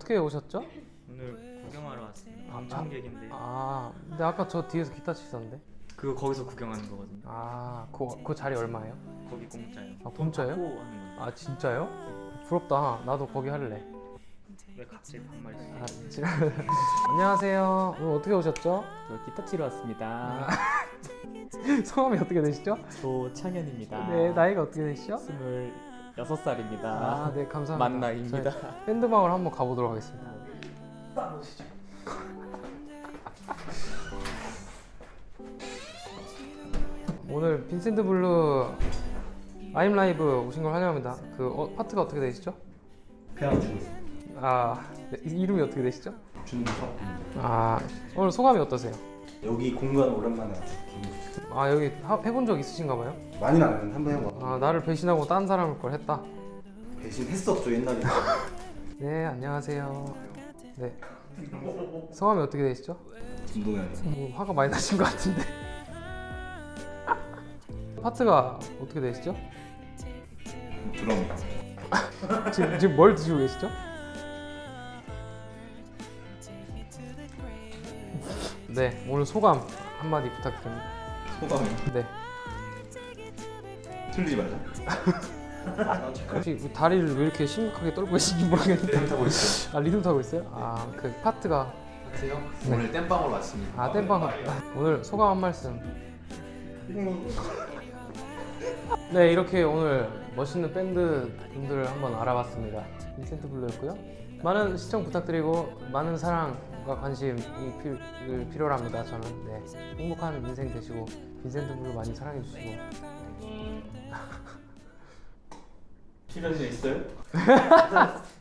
어떻게 오셨죠? 오늘 구경하러 왔습니다. 방청객인데. 근데 아까 저 뒤에서 기타 치셨는데? 그거 거기서 구경하는 거거든요. 그 자리 얼마예요? 거기 공짜예요. 공짜예요? 받고 하는 건데. 진짜요? 부럽다. 나도 거기 할래. 왜 갑자기 반말? 안녕하세요. 오늘 어떻게 오셨죠? 저 기타 치러 왔습니다. 성함이 어떻게 되시죠? 조창현입니다. 네, 나이가 어떻게 되시죠? 26살입니다. 네, 감사합니다. 만 나이입니다. 저희 밴드방을 한번 가보도록 하겠습니다. 따라오시죠. 오늘 빈센트 블루 아임 라이브 오신 걸 환영합니다. 파트가 어떻게 되시죠? 피아노 치고 있습니다. 네, 이름이 어떻게 되시죠? 준석입니다. 오늘 소감이 어떠세요? 여기 공간 오랜만에 와서 여기 해본 적 있으신가 봐요? 많이는 안 했는데 한번 해봐. 나를 배신하고 딴 사람을 걸 했다. 배신했었죠 옛날에. 네, 안녕하세요. 네. 성함이 어떻게 되시죠? 김동현이요. 화가 많이 나신 것 같은데. 파트가 어떻게 되시죠? 드럼이요. 지금 뭘 드시고 계시죠? 네, 오늘 소감 한마디 부탁드립니다. 소감이 네. 틀리지 말자. 혹시 다리를 왜 이렇게 심각하게 떨고 계신지 모르겠는데. 리듬 타고 있어요. 리듬 타고 있어요? 그 파트가. 파트요? 네. 오늘 땜빵으로 왔습니다. 땜빵. 오늘 소감 한 말씀. 네, 이렇게 오늘 멋있는 밴드 분들을 한번 알아봤습니다. 빈센트 블루였고요. 많은 시청 부탁드리고 많은 사랑과 관심이 필요로 합니다. 저는 행복한 인생 되시고 빈센트 블루 많이 사랑해 주시고. 출연료 있어요?